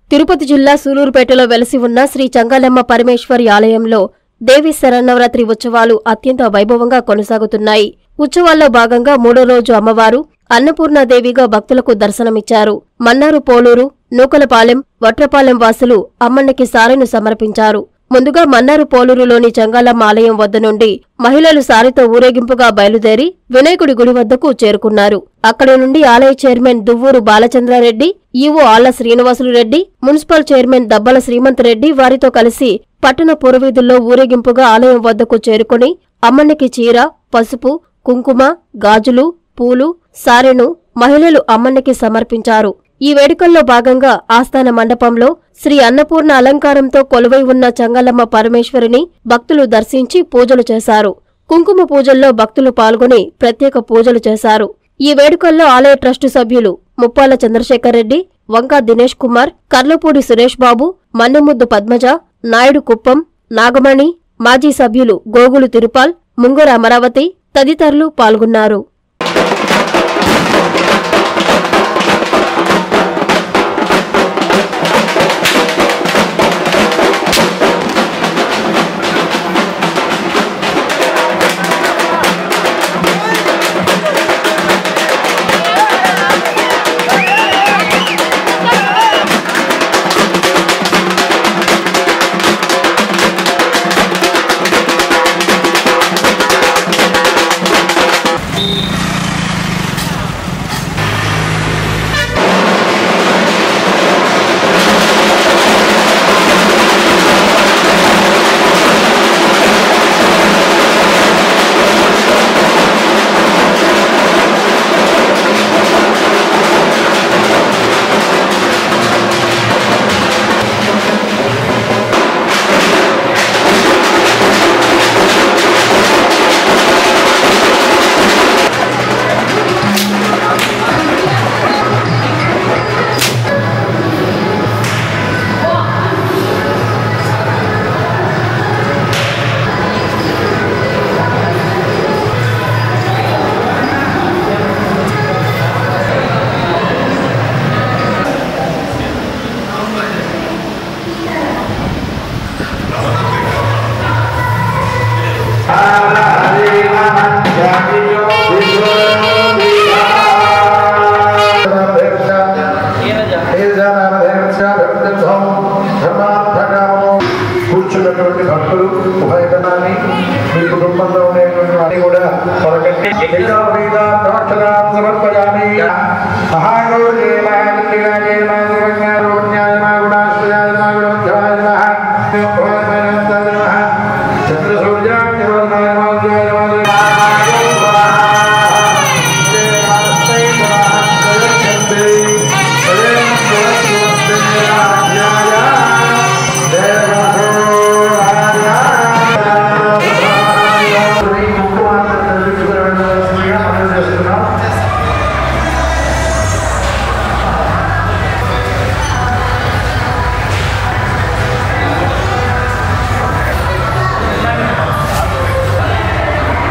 తిరుపతి జిల్లా సూలూరుపేటలో వెలసి ఉన్న శ్రీ చెంగాలమ్మ పరమేశ్వరి ఆలయంలో దేవి శరన్నవరాత్రి ఉత్సవాలు అత్యంత వైభవంగా కొనసాగుతున్నాయి. ఉత్సవాల్లో భాగంగా మూడో రోజు అమ్మవారు అన్నపూర్ణాదేవిగా భక్తులకు దర్శనమిచ్చారు. మన్నారు పోలూరు, నూకలపాలెం, వట్రపాలెం వాసులు అమ్మన్నకి సారెను సమర్పించారు. ముందుగా మన్నారు పోలూరులోని చెంగాలమ్మ ఆలయం వద్ద నుండి మహిళలు సారెతో ఊరేగింపుగా బయలుదేరి వినాయకుడి గుడి వద్దకు చేరుకున్నారు. అక్కడి నుండి ఆలయ chairman Duvvuru Balachandrareddy, EO Alla Srinivasulu Reddy, municipal chairman Dabbala Srimanth Reddy వారితో కలిసి పట్టణ పురవీధుల్లో ఊరేగింపుగా ఆలయం వద్దకు చేరుకుని అమ్మన్నకి చీర, పసుపు, కుంకుమ, గాజులు, పూలు, సారెను మహిళలు అమ్మన్నకి సమర్పించారు. ఈ వేడుకల్లో భాగంగా ఆస్థాన మండపంలో శ్రీ అన్నపూర్ణ అలంకారంతో కొలువై ఉన్న చెంగాలమ్మ పరమేశ్వరిని భక్తులు దర్శించి పూజలు చేశారు. కుంకుమ పూజల్లో భక్తులు పాల్గొని ప్రత్యేక పూజలు చేశారు. ఈ వేడుకల్లో ఆలయ ట్రస్టు సభ్యులు ముప్పాల చంద్రశేఖర్ రెడ్డి, వంకా దినేష్ కుమార్, కర్లపూడి సురేష్ బాబు, మన్నెముద్దు పద్మజ, నాయుడు కుప్పం, నాగమణి, మాజీ సభ్యులు గోగులు తిరుపాల్, ముంగర అమరావతి తదితరులు పాల్గొన్నారు. కూర్చున్నటువంటి భక్తులు ఉభయకనాన్ని మీ కుటుంబంలో ఉండేటువంటి కూడా సమర్పయామి.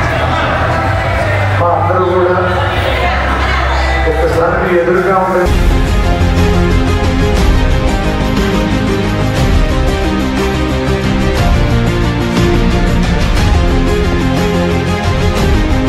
ఒక్కసారి ఎదురుగా ఉంటుంది.